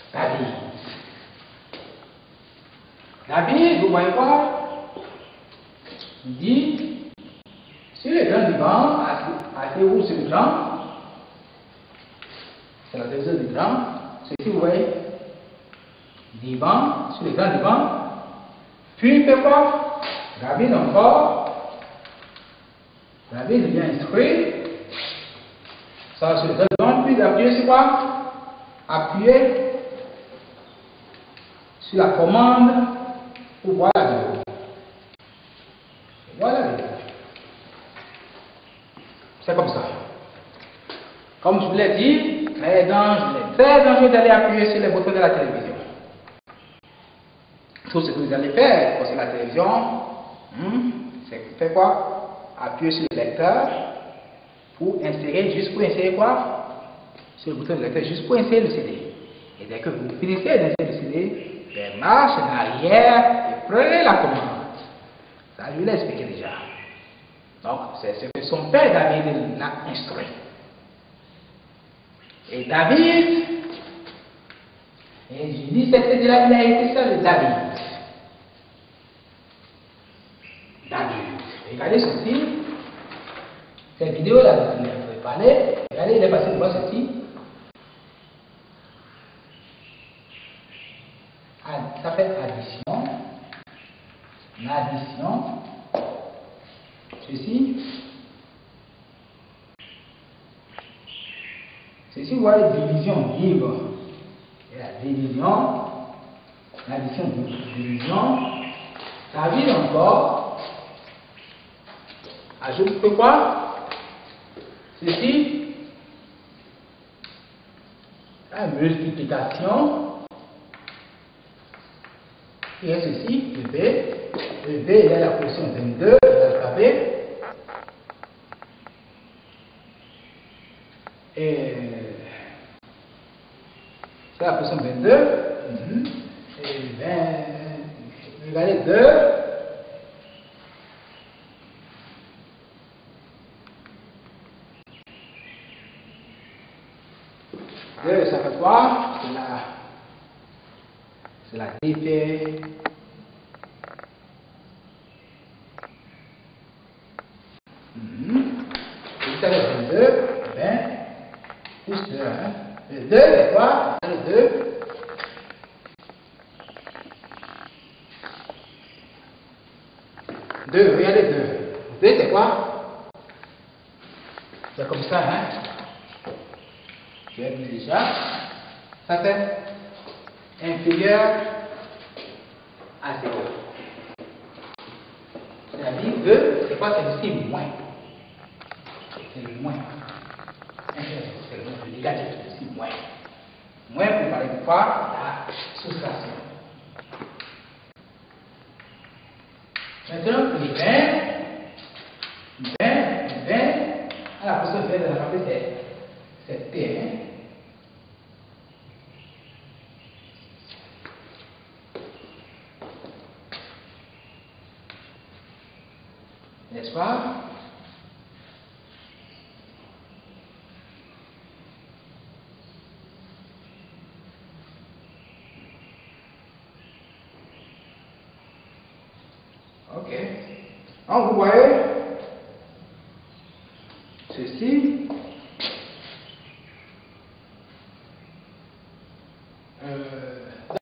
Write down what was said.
David. David, vous voyez quoi? Il dit, sur le grand divan, assez haut sur le grand, c'est la deuxième du grand, ceci vous voyez, divan, sur le grand divan, puis il fait quoi? David encore, David vient instruire, ça sur le grand divan, puis appuyer sur quoi? Appuyer sur la commande pour voir la vidéo. Voilà la vidéo. C'est comme ça. Comme je vous l'ai dit, très dangereux d'aller appuyer sur les boutons de la télévision. Tout ce que vous allez faire sur la télévision, c'est faire quoi? Appuyer sur le lecteur pour insérer, juste pour insérer quoi? Sur le bouton de lecteur, juste pour insérer le CD. Et dès que vous finissez d'insérer le CD, ben marche en arrière et prenez la commande. Ça, je l'ai expliqué déjà. Donc, c'est ce que son père David l'a instruit. Et David, et je dis, c'était de la vérité, ça de David. David. Regardez ceci. Cette vidéo-là, vous pouvez parler. Regardez, il est passé devant ceci. Ça fait addition. L'addition. Ceci. Ceci, vous voyez, division libre. Et la division. L'addition, division. David encore. Ajoute quoi? Ceci. La multiplication. Et ceci, le B. Le B est la position 22 de l'alphabet. Et c'est la position 22. Et regardez 2. Ça fait quoi? C'est la DP. Vous savez, 22, 20, plus 2. Le 2, c'est quoi? Le 2. Regardez 2. 2, c'est quoi? C'est comme ça, hein? Je vais dire déjà. Ça fait inférieur à 0. C'est-à-dire 2, c'est quoi? C'est ici moins. C'est le moins. C'est le négatif, c'est ici moins. Moins pour parler de quoi? La soustraction. Maintenant, le 20, à la position 20 de l'alphabet, c'est T. N'est-ce pas? Ok. Donc, vous voyez, ceci,